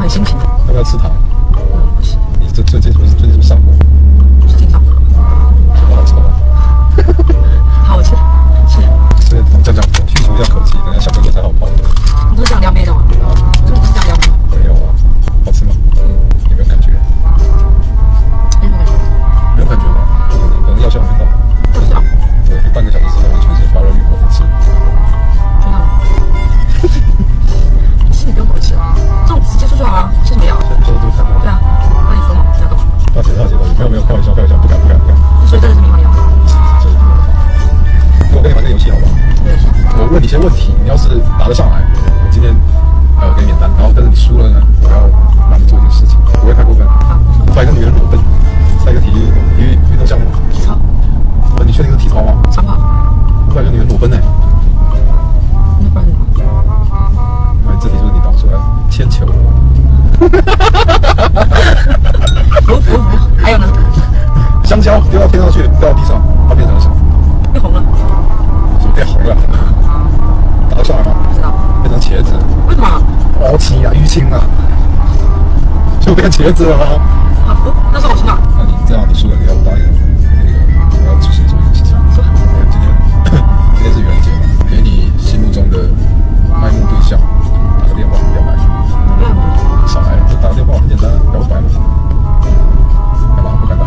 看心情。 要不要吃糖？ 不是。 你最近是不是上火？ 最近上火。 好吃吗？ 好，我吃。是。 所以降火，去除掉口气，等下小哥哥才好泡。 你都是这样撩妹的吗？真的是这样撩妹？ 没有啊，好吃吗？有没有感觉？ 没什么感觉。 没有感觉吗？可能药效没到。 药效？ 对，半个小时之后完全是发热欲火不吃。 这样吗？其实你不用给我吃啊，这种直接说就好了，吃什么药？ 说的都看到。 对啊，那你说嘛，这样干嘛？ 大姐，没有，开玩笑，不敢。 所以这个是迷幻药。 我跟你玩个游戏好不好？ 对。 我问你一些问题，你要是答得上来，我今天给你免单，然后但是你输了呢，我要让你做一件事情，不会太过分。把一个女人裸奔，在一个体育运动项目。 体操。 你确定是体操吗？ 长跑。 把一个女人裸奔呢？ 那不然什么？ 那这题就是你答出来，铅球。 不，还有呢？ 香蕉丢到天上去，掉到地上，它变成了什么？ 变红了。 什么变红了？答得上来吗？ 不知道。 变成茄子。 为什么？ 好奇啊，淤青啊，就变茄子了吗？ 啊不，那是我输了。 那你这样，你输了，你要答应我要执行做一件事情。 说。 今天是愚人节嘛，给你心目中的爱慕对象打个电话表白。 不要不。 少来，就打个电话很简单，表白嘛。干嘛不敢打？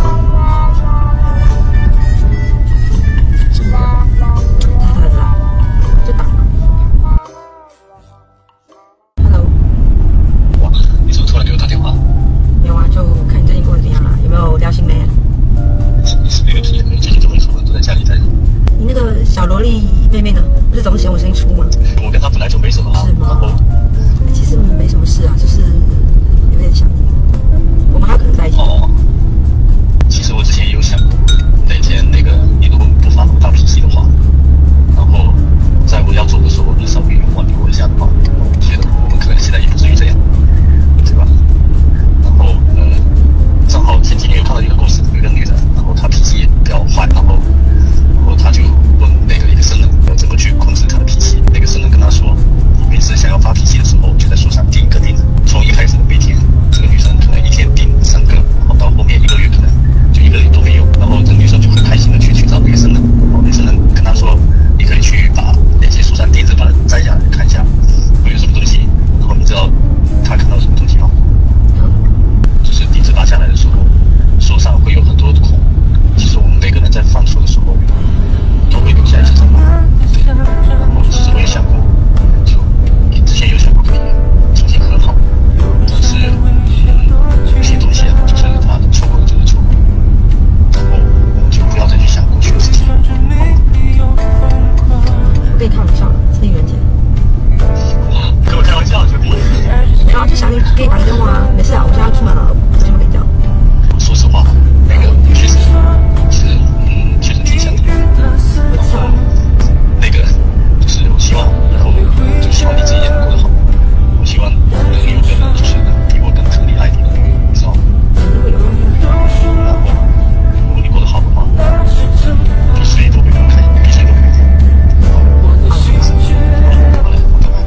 是不是不敢打？ 就打。Hello。 哇，你怎么突然给我打电话？ 没有啊，就看你最近过得怎样啊，有没有撩新妹啊？ 你是那个最近都没出门，都在家里待着。 你那个小萝莉妹妹呢？不是总嫌我声音粗吗？ 我跟她本来就没什么啊。 是吗？ 然后其实没什么事啊，就是有点想你。我们还有可能在一起。 哦，其实我之前也有想过，哪天那个你如果不发脾气的话，然后在我要走的时候，你稍微挽留我一下的话，我觉得我们可能现在也不至于这样，对吧？然后正好前几天有看到一个故事，有一个女人，然后她脾气也比较坏，然后她就问那个一个僧人怎么去控制她的脾气。那个僧人跟她说，你每次想要发脾气的时候，就在树上钉一个钉子，从一开始的每天，这个女生可能一天钉3个，然后到后面1个月可能就1个都没有，然后这个女生就很开心的去找那个僧人，然后那僧人跟她说，你可以去把那些树上钉子把它摘下来看一下会有什么东西，然后你知道她看到什么东西吗？就是钉子拔下来的时候，手上会有很多孔。其实我们每个人在犯错的时候，都会留下一些伤疤。对，然后其实我也想过，就之前有想过跟你重新和好，但是有些东西啊，就是他错过了就是错过了，然后我们就不要再去想过去的事情。 我跟你开玩笑，是愚人节。 跟我开玩笑，兄弟。 然后就想给你打个电话啊，没事啊，我现在要出门了，之前会跟你讲。 说实话，那个确实挺想的。然后那个就是我希望以后就希望你自己也能过得好。我希望能有个人就是比我更疼你爱你的女人，你知道吗？然后如果你过得好的话，比谁都会更开心，比谁都会更开心。好嘞，拜拜。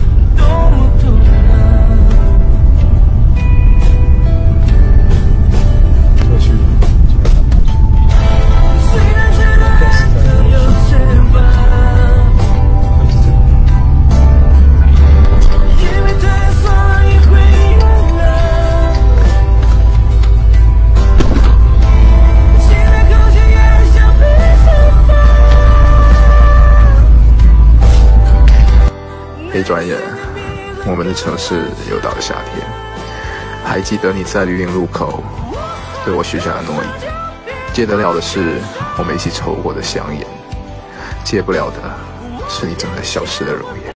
一转眼，我们的城市又到了夏天。还记得你在榆林路口对我许下的诺言，戒得了的是我们一起抽过的香烟，戒不了的是你正在消失的容颜。